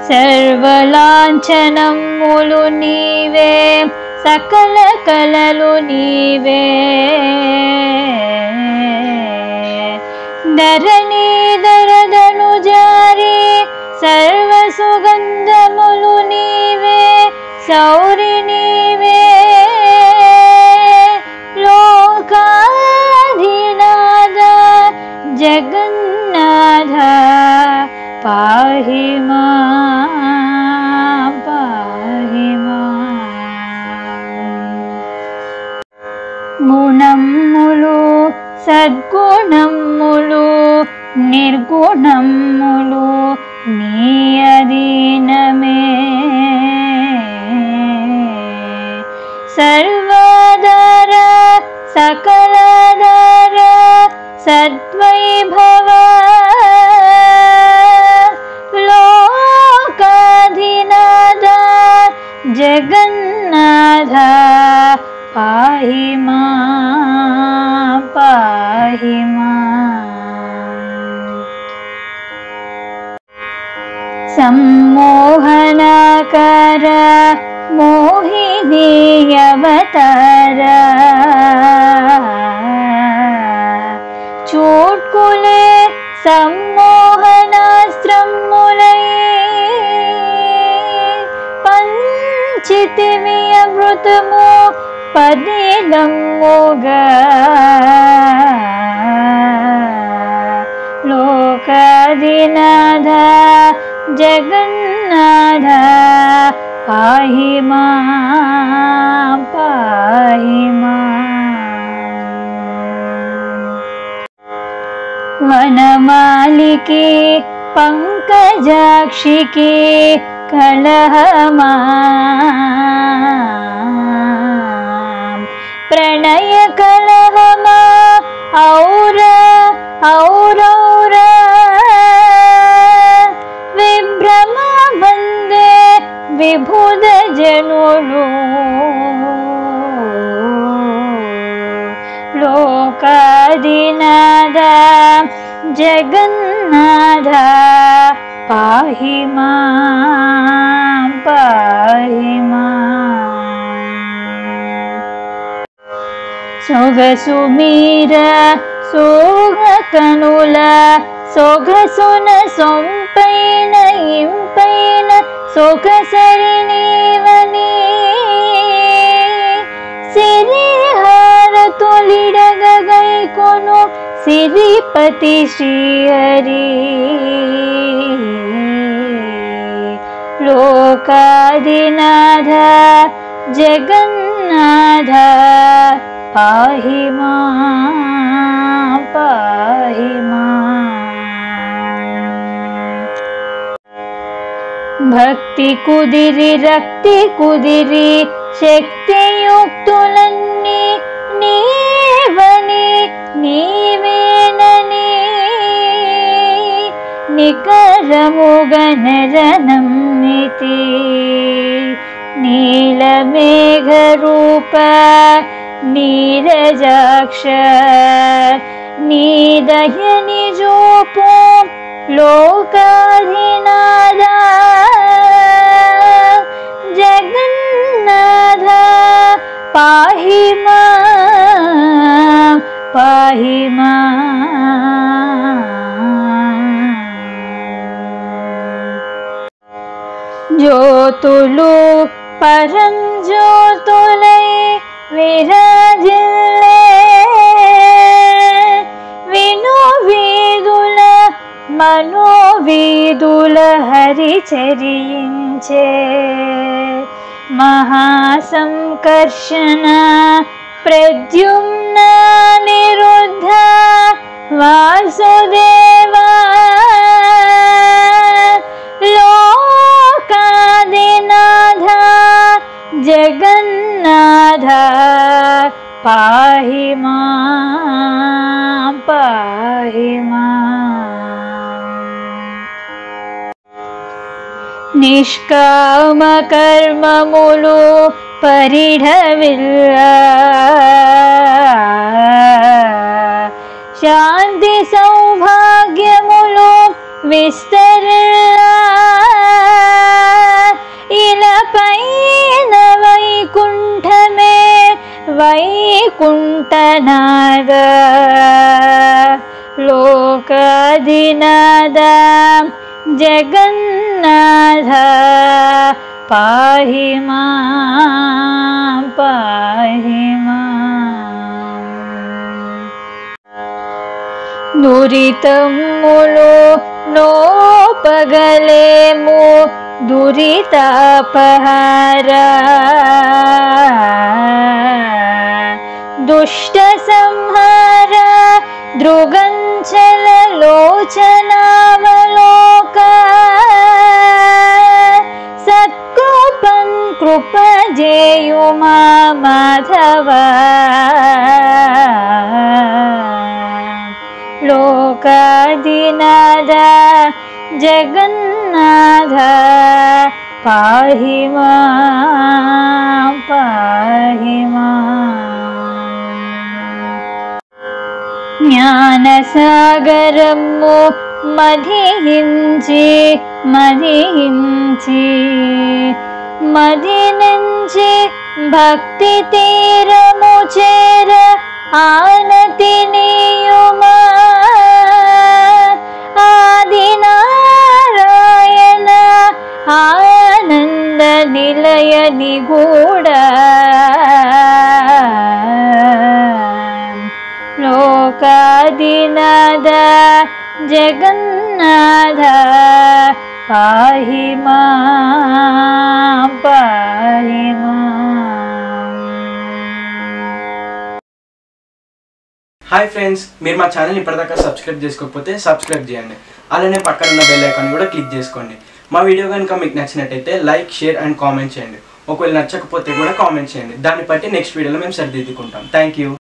सर्वलांछनमुलु नीवे सकल कललु नीवे धरणीधरधनु जारी सर्व सुगंधमुलु नीवे सौरि नीवे लोकाधिनाथ जगन्नाथ पाहि मां पाहि मां गुणमुलु सद्गुणमुलु निर्गुणमुलु नी अधीनमे सर्वधर सकलधर सद्वैभव लोकाधिनाथ जगन्नाथ पाहि मां पाहि मां सम्मोहनकर मोहिनी अवतार चूट्कुले सम्मोहनास्त्रमुलै पंचितिवियमृतमो पदिलम्मोग लोकाधिनाथ जगन्नाथ पाहि मां पाहि मां वनमालिके पंकजाक्षिके कलहमां प्रणय कलहमा और विभ्रम वंदे विभुद जनुलु लोकाधिनाथ जगन्नाथ पाहि मां पाहि मां सोगसुमीर सोगकनुल सोगसुन सोंपैन इंपैन सोगसरि नीवनी सिरिहार तोलिडगैकोनु सिरिपति श्रीहरि लोकाधिनाथ जगन्नाथ पाहि मां पाहि मां भक्ति कुदिरि रक्ति कुदिरि शक्तियुक्तुलन्नी नीवनि नीवेननी निकरमुगनरनमिति नीलमेघरूप नीरजाक्ष नीदयनि जोपो लोकाधिनाथ जगन्नाथ पाहि मां पाहि मां ज्योतुलु परं ज्योतुलै विराजिल्ले विनुवीदुल मनोवीदुल हरिचरिंचे महासंकर्षण प्रद्युम्न निरुद्ध वासुदेव लोकाधिनाथ जगन्नाथ पाहि मां पाहि मां निष्काम कर्ममुलु परिढविल्ल शांति सौभाग्यमुलु विस्तरिल्ल వైకుంఠనాథ లోకాధినాథ జగన్నాథ పాహి మాం పాహి మాం. దురితములు నోపగలేము దురితాపహార దుష్ట సంహార దృగంచల లోచనావలోక సత్కోపం కృపజేయుమా మాధవ లోకాధినాథ జగన్నాథ పాహి మాం పాహి మాం. జ్ఞానసాగరము మదించి మదించి మదించి భక్తి తీరము చేర ఆనతి నీయుమా ఆదినారాయణ ఆనంద నిలయ నిగూఢ లోకాధినాథ జగన్నాథ పాహి మాం పాహి మాం. హాయ్ ఫ్రెండ్స్, మీరు మా ఛానల్ ఇప్పటిదాకా సబ్స్క్రైబ్ చేసుకోకపోతే సబ్స్క్రైబ్ చేయండి. అలానే పక్కన ఉన్న బెల్ ఐకాన్ కూడా క్లిక్ చేసుకోండి. మా వీడియో కనుక మీకు నచ్చినట్టయితే లైక్, షేర్ అండ్ కామెంట్ చేయండి. ఒకవేళ నచ్చకపోతే కూడా కామెంట్ చేయండి. దాన్ని బట్టి నెక్స్ట్ వీడియోలో మేము సరిదిద్దుకుంటాం. Thank you.